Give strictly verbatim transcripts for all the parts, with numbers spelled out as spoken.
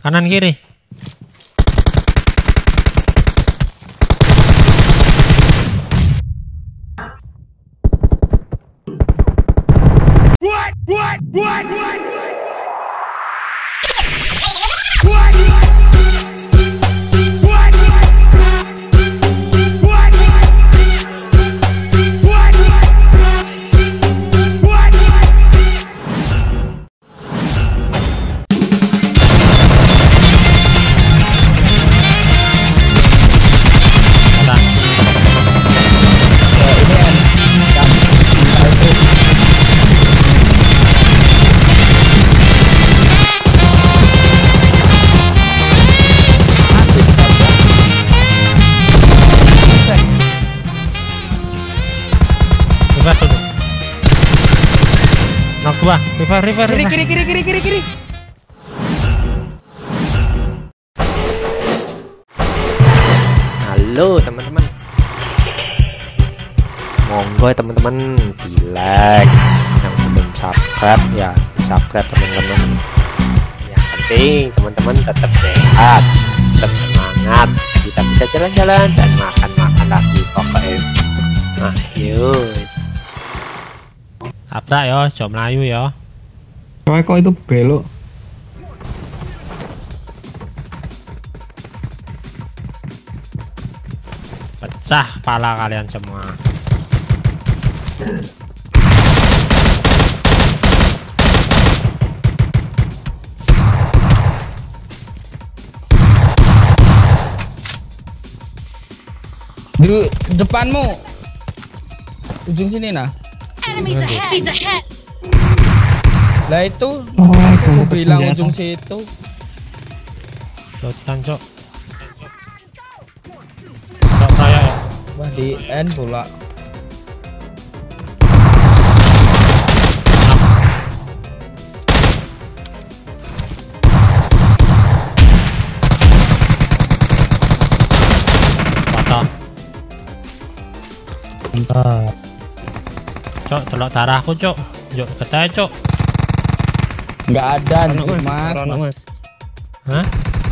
Kanan kiri. What? What? What? What? Knock dua, river, river, Kiri, river. kiri, kiri, kiri, kiri, kiri. Halo teman-teman. Monggo ya teman-teman, di like. Yang belum subscribe ya di subscribe teman-teman. Yang penting teman-teman tetap sehat, tetap semangat. Kita bisa jalan-jalan dan makan-makan lagi pokoknya. Nah, yuk. Tabrak yo, jom Melayu yo. Soalnya kok itu belok. Pecah kepala kalian semua. Di depanmu. Ujung sini nah. Enemies ahead. ahead. Lah itu Oh, aku itu bilang senjata. ujung situ. Lotan cok. Cok saya ya. Wah di N pula. Patah. Bentar. Cok, telok darahku cok. Yuk ketanya cok. Nggak ada Anak, anjir, Mas. mas. Anak, Mas. Hah?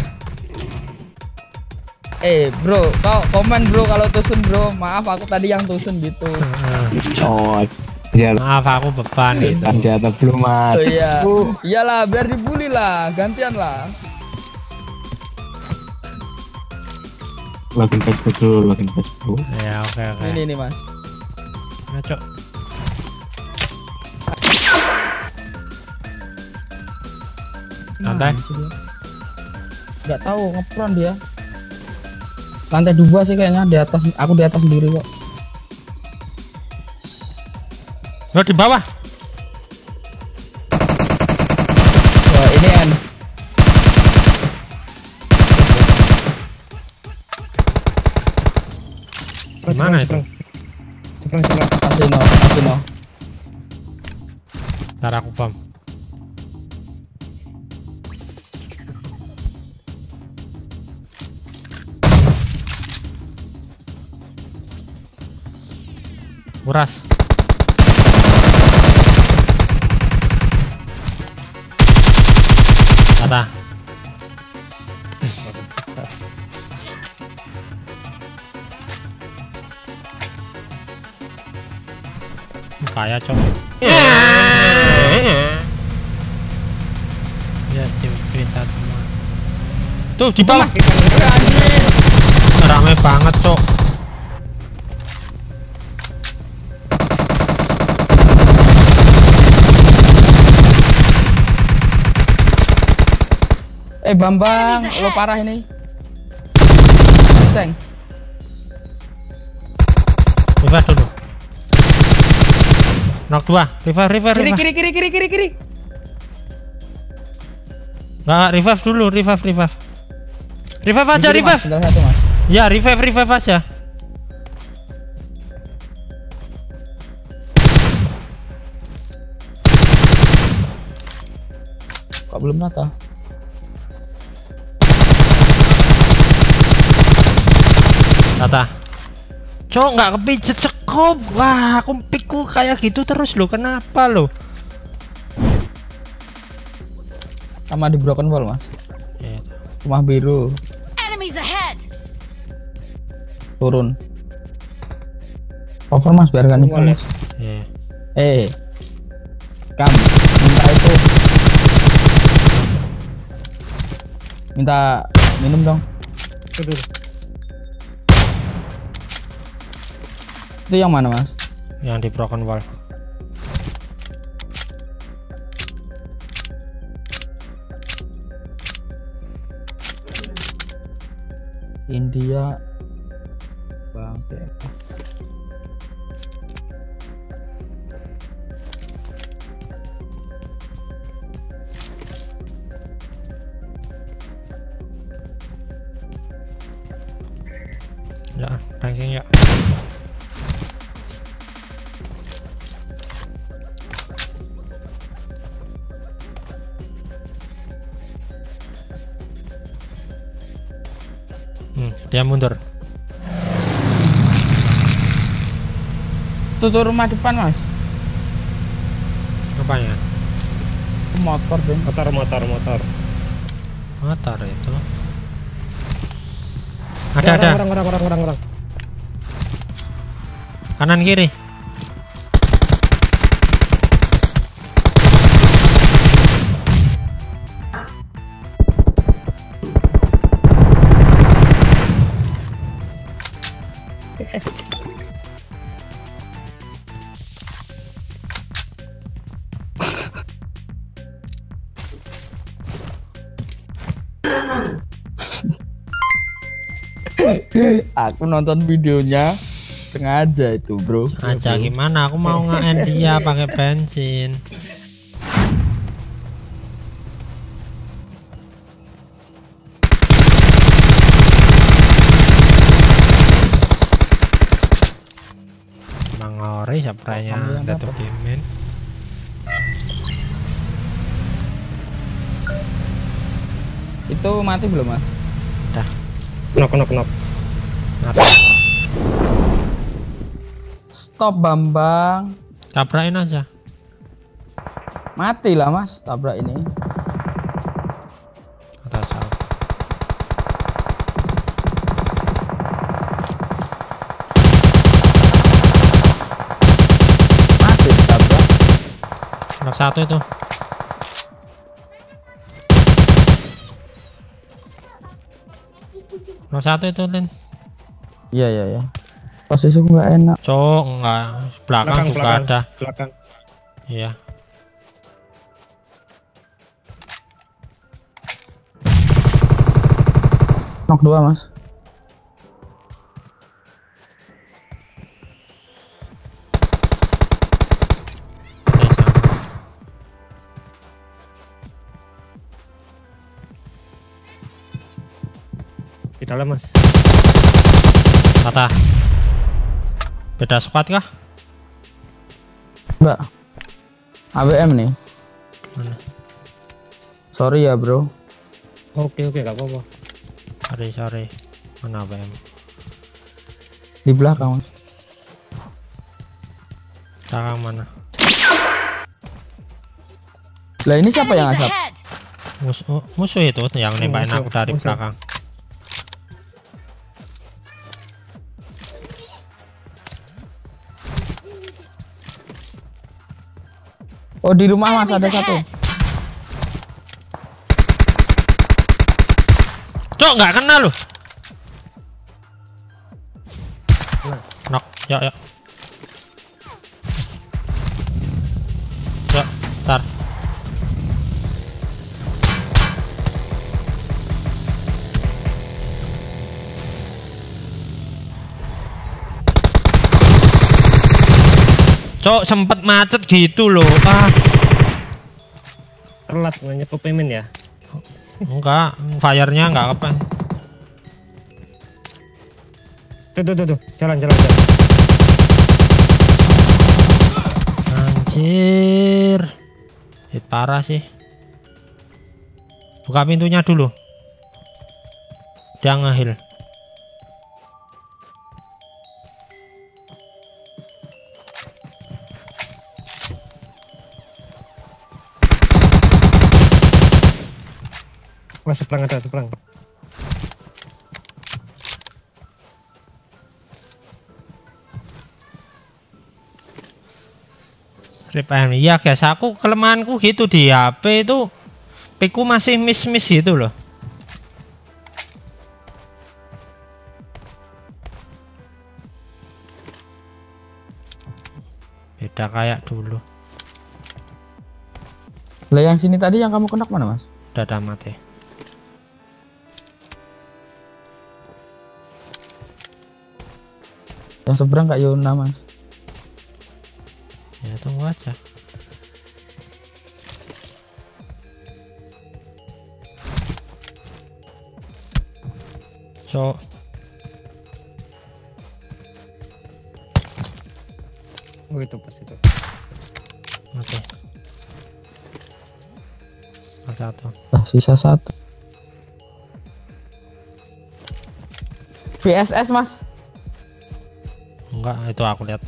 Eh bro, kau komen bro kalau tusun bro. Maaf aku tadi yang tusun gitu. Oh, jalan Maaf aku beban gitu. senjata belum Oh ada. iya. Iyalah biar dibully lah, gantian lah. Login Facebook dulu, login Facebook. Ya oke oke. Ini nih mas. Nah, cok. Santai. Nggak tahu ngepron dia. Lantai dua sih kayaknya di atas. Aku di atas sendiri kok. Lo di bawah. Wah ini N. Gimana itu? Cepat, cepat. Kasino, kasino. Ntar aku bom. Uras. Kata. Kayak cok. Ya tim cerita semua. Tuh di bawah. Rame banget cok. Eh Bambang, lo parah ini. Seng. Revive dulu. Knock dua. Revive, revive, Kiri, revive. kiri, kiri, kiri, kiri, kiri. Nggak, revive dulu, revive, revive. Revive aja, Kiri, Mas. revive. Tinggal satu mas. Ya, revive, revive aja. Kok belum rata? Rata. Cok, nggak kepijet sekop. Wah, aku pikku kayak gitu terus loh. Kenapa loh? Sama di broken wall mas. Ya, Rumah biru. Enemies ahead. Turun. Cover mas biar gak nipu mas. Iya. Eh, Kam, minta itu. Minta minum dong. Tuh, tuh. Itu yang mana mas? Yang di broken wall. India. Bang, Ya, ranking ya. Hmm, dia mundur. Tutup rumah depan mas. Apanya? Motor dong. Motor, motor, motor. Motor itu. Ada ada. Orang, orang, orang, orang, orang. Kanan kiri. Aku nonton videonya sengaja itu bro. Aja gimana? Aku mau nge-end dia pakai bensin. Mangori siapanya Datuk Kimin. Itu mati belum mas? Dah. Knock, knock, knock. Apa? Stop Bambang. Tabrakin aja. Mati lah mas tabrak ini. Atau salah. Mati tabrak. Knock satu itu. Knock satu itu Lin. Iya iya iya. Posisiku nggak enak. Cok enggak. Belakang, juga belakang, ada. belakang. Iya. Knock dua mas. Di dalam mas. Patah. Beda squad kah? Mbak. A B M nih. Mana? Sorry ya bro. Oke, oke, gak apa-apa. Sorry, sorry. Mana B M? Di belakang mas. Belakang mana? Lah ini siapa yang Enemies asap? ahead. Musuh, musuh itu yang nembakin musuh, aku dari musuh. belakang. Oh di rumah mas ada Enemies satu. ahead. Cok nggak kena lu. Knock, yuk yuk. Yuk, tar. Cok sempet macet gitu loh. Ah, Telat nyepo payment ya. enggak, fire-nya enggak apa. Tuh, tuh, tuh, tuh. Jalan, jalan, jalan. Anjir. Hit parah sih. Buka pintunya dulu. Dia nge-heal. Mas, seberang ada, seberang. Flip A M. Iya guys, aku kelemahanku gitu di H P itu, P ku masih miss-miss gitu loh. Beda kayak dulu. Lah yang sini tadi yang kamu kena mana mas? Udah ada mati. Yang seberang Kak Yona mas. Ya tunggu aja. So Oh itu pas itu. oke. Satu. Lah sisa satu. V S S mas. Enggak, itu aku lihat.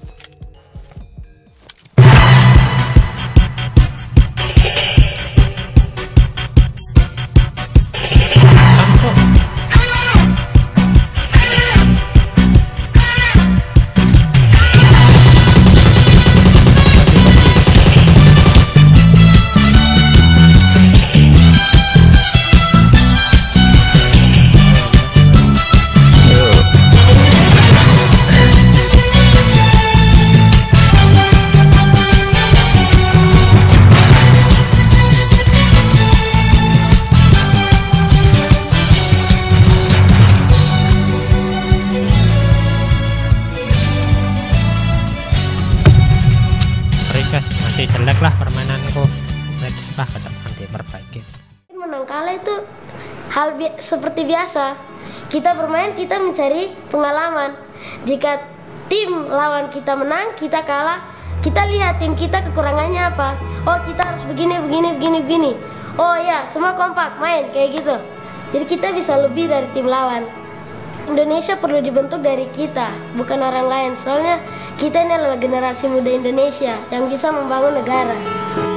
Masih jelek lah permainanku, next lah ke depan diperbaiki. Menang kalah itu hal bi seperti biasa. Kita bermain, kita mencari pengalaman. Jika tim lawan kita menang, kita kalah, kita lihat tim kita kekurangannya apa. Oh kita harus begini, begini, begini, begini. Oh ya semua kompak main kayak gitu. Jadi kita bisa lebih dari tim lawan. Indonesia perlu dibentuk dari kita, bukan orang lain. Soalnya kita ini adalah generasi muda Indonesia yang bisa membangun negara.